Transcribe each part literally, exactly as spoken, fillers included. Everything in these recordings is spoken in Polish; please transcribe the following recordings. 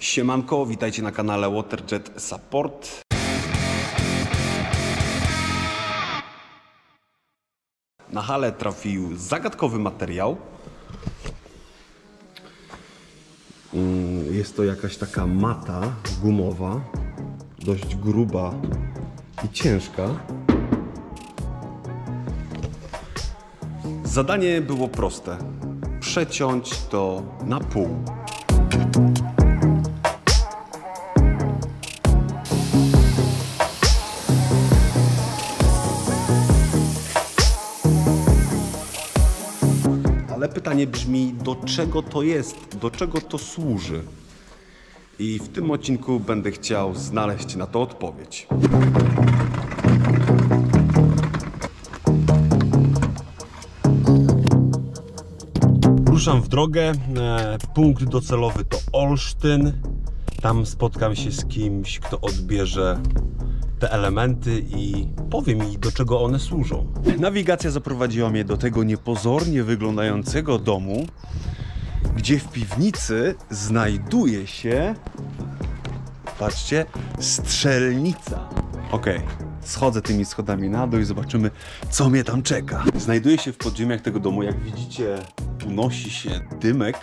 Siemanko, witajcie na kanale Waterjet Support. Na halę trafił zagadkowy materiał. Jest to jakaś taka mata gumowa, dość gruba i ciężka. Zadanie było proste. Przeciąć to na pół. Ale pytanie brzmi, do czego to jest, do czego to służy? I w tym odcinku będę chciał znaleźć na to odpowiedź. Ruszam w drogę. Punkt docelowy to Olsztyn. Tam spotkam się z kimś, kto odbierze te elementy i powie mi, do czego one służą. Nawigacja zaprowadziła mnie do tego niepozornie wyglądającego domu, gdzie w piwnicy znajduje się, patrzcie, strzelnica. Okej, schodzę tymi schodami na dół i zobaczymy, co mnie tam czeka. Znajduję się w podziemiach tego domu. Jak widzicie, unosi się dymek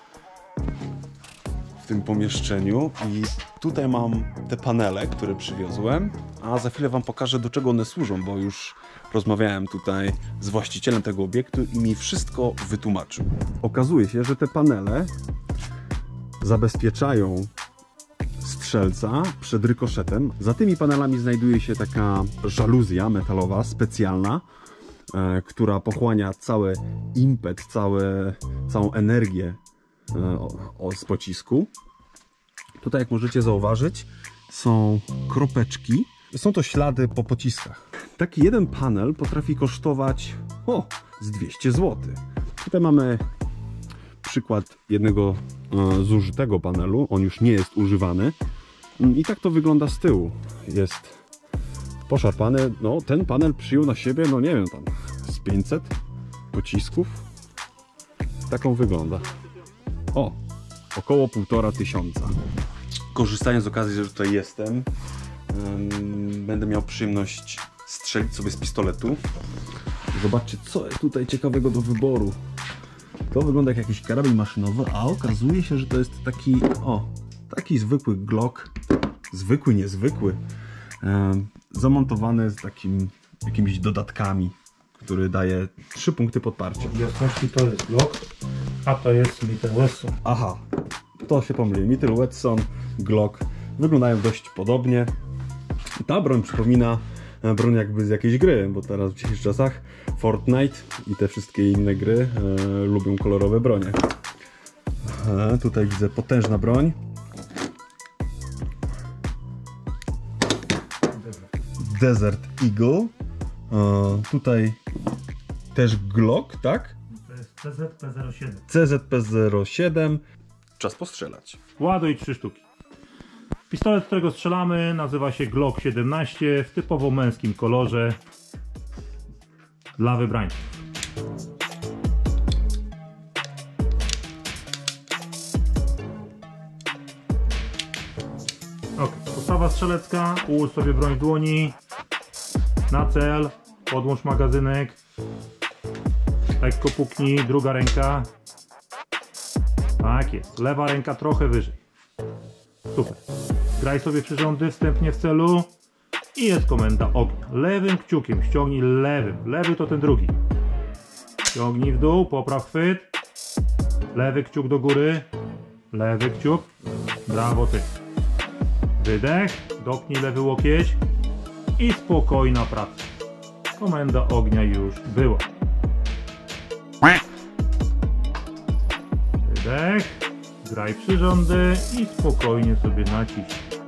w tym pomieszczeniu i tutaj mam te panele, które przywiozłem, a za chwilę wam pokażę, do czego one służą, bo już rozmawiałem tutaj z właścicielem tego obiektu i mi wszystko wytłumaczył. Okazuje się, że te panele zabezpieczają strzelca przed rykoszetem. Za tymi panelami znajduje się taka żaluzja metalowa, specjalna, e, która pochłania cały impet, całe, całą energię e, o, o, z pocisku. Tutaj, jak możecie zauważyć, są kropeczki. Są to ślady po pociskach. Taki jeden panel potrafi kosztować o, z dwieście złotych. Tutaj mamy przykład jednego e, zużytego panelu. On już nie jest używany. I tak to wygląda z tyłu. Jest poszarpany. No, ten panel przyjął na siebie, no nie wiem, tam z pięćset pocisków. Taką wygląda. O, około półtora tysiąca. Korzystając z okazji, że tutaj jestem, będę miał przyjemność strzelić sobie z pistoletu. Zobaczcie, co jest tutaj ciekawego do wyboru. To wygląda jak jakiś karabin maszynowy, a okazuje się, że to jest taki, o, taki zwykły Glock. Zwykły, niezwykły. Zamontowany z takim, jakimiś dodatkami, który daje trzy punkty podparcia. Jasności to jest Glock, a to jest Smith and Wesson. Aha, to się pomyli. Smith and Wesson, Glock wyglądają dość podobnie. Ta broń przypomina broń jakby z jakiejś gry, bo teraz w dzisiejszych czasach Fortnite i te wszystkie inne gry e, lubią kolorowe bronie. E, tutaj widzę potężna broń. Desert Eagle. E, tutaj też Glock, tak? To jest C Z P zero siedem. C Z P zero siedem. Czas postrzelać. Ładuj trzy sztuki. Pistolet, z którego strzelamy, nazywa się Glock siedemnaście w typowo męskim kolorze dla wybrańców. Ok, postawa strzelecka. Ułóż sobie broń w dłoni. Na cel. Podłącz magazynek. Lekko puknij. Druga ręka. Tak jest. Lewa ręka trochę wyżej. Super. Graj sobie przyrządy wstępnie w celu i jest komenda ognia. Lewym kciukiem ściągnij lewym. Lewy to ten drugi. Ściągnij w dół, popraw chwyt. Lewy kciuk do góry. Lewy kciuk. Brawo ty. Wydech. Dopnij lewy łokieć. I spokojna praca. Komenda ognia już była. Wydech. Graj przyrządy i spokojnie sobie naciśnij.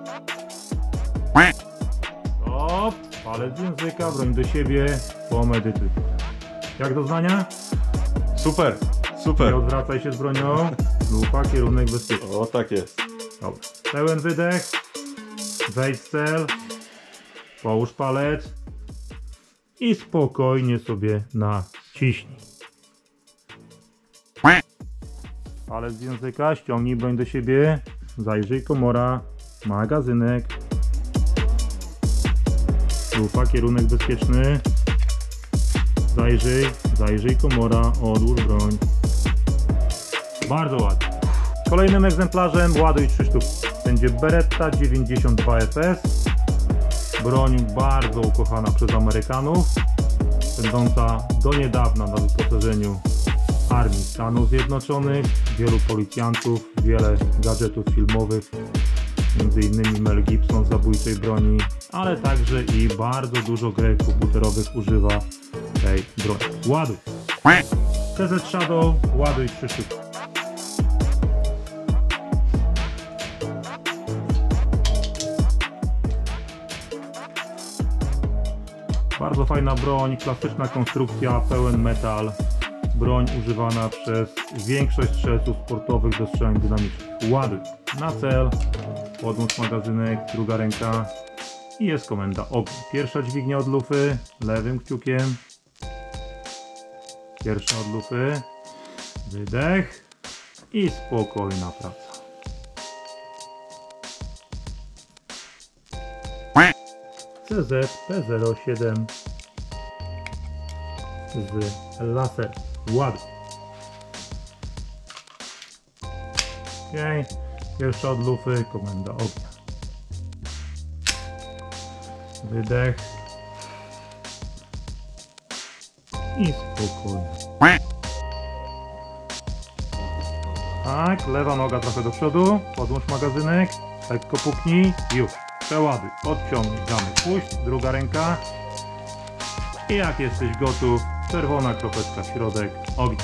Stop. Palec z języka, broń do siebie, pomedytuj. Jak doznania? Super, super. Nie odwracaj się z bronią. Lufa, kierunek bezpieczny. O, tak jest. Dobra. Pełen wydech. Wejdź w cel. Połóż palec. I spokojnie sobie naciśnij. Palec z języka, ściągnij broń do siebie. zajrzyj komora, magazynek, lufa, kierunek bezpieczny, zajrzyj, zajrzyj komora, odłóż broń. Bardzo ładnie. Kolejnym egzemplarzem ładuj trzy sztuki. Będzie Beretta dziewięćdziesiąt dwa F S. Broń bardzo ukochana przez Amerykanów, będąca do niedawna na wyposażeniu Armii Stanów Zjednoczonych, wielu policjantów, wiele gadżetów filmowych, między innymi Mel Gibson z Zabójczej broni, ale także i bardzo dużo gier komputerowych używa tej broni. Ładuj! T Z Shadow, ładuj trzy sztuki. Bardzo fajna broń, klasyczna konstrukcja, pełen metal. Broń używana przez większość strzelców sportowych do strzelań dynamicznych. Ładuj na cel, podłącz magazynek, druga ręka i jest komenda ognia. Pierwsza dźwignia od lufy, lewym kciukiem. Pierwsza od lufy, wydech i spokojna praca. C Z P zero siedem z laser. Ładuj. Okay. Pierwsza od lufy, komenda ognia. Wydech. I spokojnie. Tak, lewa noga trochę do przodu, podłącz magazynek, lekko puknij, już. Przeładuj, odciągnij, zamek, puść, druga ręka. I jak jesteś gotów, czerwona kropeczka w środek, ognia.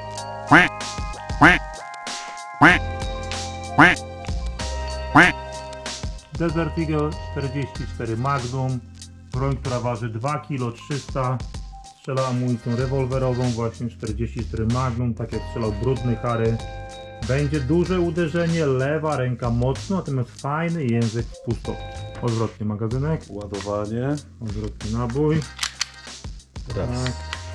Desert Eagle czterdzieści cztery Magnum, broń, która waży dwa kilo trzysta, strzela amunicją rewolwerową, właśnie czterdzieści cztery Magnum, tak jak strzelał brudny Harry. Będzie duże uderzenie, lewa ręka mocno, natomiast fajny język w pustości. Odwrotnie magazynek, Ładowanie. odwrotnie nabój. Raz. Tak.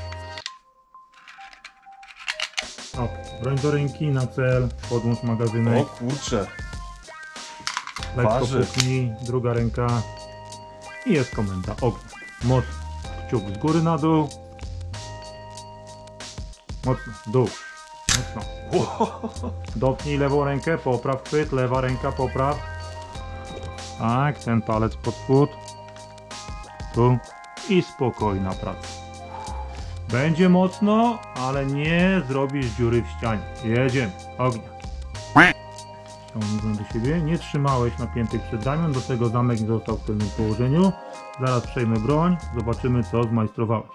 Ok, broń do ręki, na cel, podłącz magazynek. O kurczę. Lekko Waży. puknij, druga ręka i jest komenda ognia. Mocno, kciuk z góry na dół. Mocno, dół. Mocno. Dopnij lewą rękę, popraw chwyt, lewa ręka, popraw. Tak, ten palec pod spód. Tu. I spokojna praca. Będzie mocno, ale nie zrobisz dziury w ścianie. Jedziemy. Ognia. Ściągnij do siebie. Nie trzymałeś napiętych przedramion, do tego zamek nie został w tylnym położeniu. Zaraz przejmę broń. Zobaczymy, co zmajstrowałeś.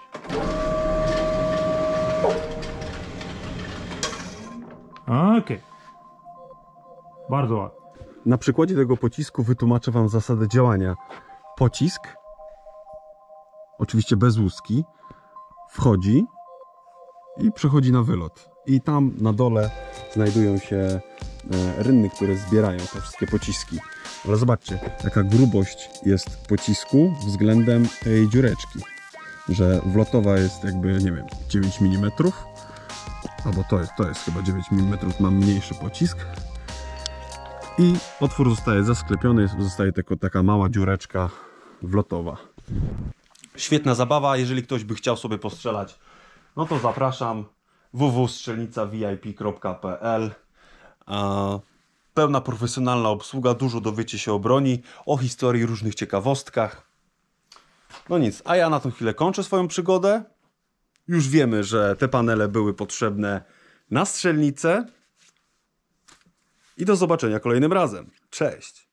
Okej. Okay. Bardzo ładnie. Na przykładzie tego pocisku wytłumaczę Wam zasadę działania. Pocisk, oczywiście bez łuski, wchodzi i przechodzi na wylot. I tam na dole znajdują się rynny, które zbierają te wszystkie pociski. Ale zobaczcie, jaka grubość jest pocisku względem tej dziureczki. Że wlotowa jest jakby, nie wiem, dziewięć milimetrów. Albo to jest, to jest chyba dziewięć milimetrów, mam mniejszy pocisk. I otwór zostaje zasklepiony, zostaje tylko taka mała dziureczka wlotowa. Świetna zabawa, jeżeli ktoś by chciał sobie postrzelać, no to zapraszam w w w kropka strzelnica v i p kropka p l. Pełna profesjonalna obsługa, dużo dowiecie się o broni, o historii, różnych ciekawostkach. No nic, a ja na tą chwilę kończę swoją przygodę. Już wiemy, że te panele były potrzebne na strzelnicę. I do zobaczenia kolejnym razem. Cześć!